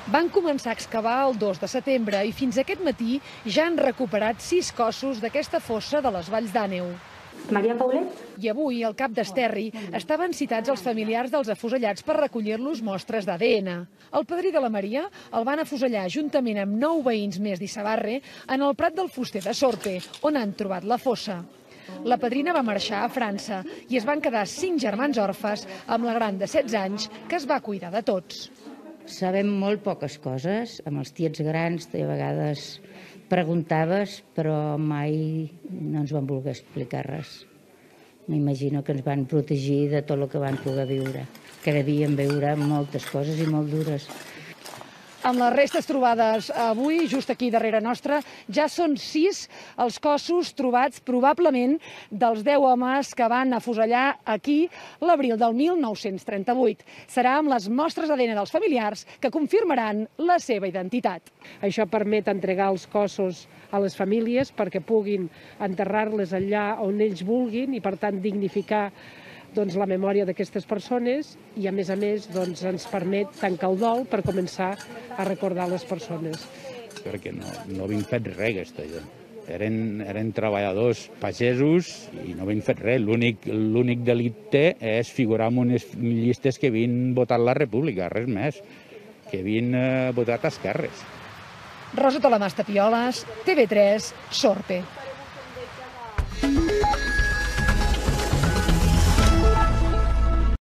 Van començar a excavar el 2 de setembre i fins aquest matí ja han recuperat 6 cossos d'aquesta fossa de les Valls d'Àneu. Maria Paulet? I avui, al cap d'Esterri, estaven citats els familiars dels afusellats per recollir-los mostres d'ADN. El padrí de la Maria el van afusellar juntament amb 9 veïns més d'Issabarre en el Prat del Fuster de Sorpe, on han trobat la fossa. La padrina va marxar a França i es van quedar 5 germans orfes amb la gran de 16 anys que es va cuidar de tots. Sabem molt poques coses, amb els tiets grans de vegades preguntaves, però mai no ens van voler explicar res. M'imagino que ens van protegir de tot el que van poder viure, que devien viure moltes coses i molt dures. Amb les restes trobades avui, just aquí darrere nostra, ja són 6 els cossos trobats probablement dels 10 homes que van afusellar aquí l'abril del 1938. Serà amb les mostres d'ADN dels familiars que confirmaran la seva identitat. Això permet entregar els cossos a les famílies perquè puguin enterrar-les allà on ells vulguin i, per tant, dignificar la memòria d'aquestes persones i, a més, ens permet tancar el dol per començar a recordar les persones. Perquè no havien fet res, aquesta gent. Eren treballadors pagesos i no havien fet res. L'únic delicte és figurar en unes llistes que havien votat la República, res més, que havien votat esquerres. Rosa Tolamàs Tapioles, TV3, Sorpe.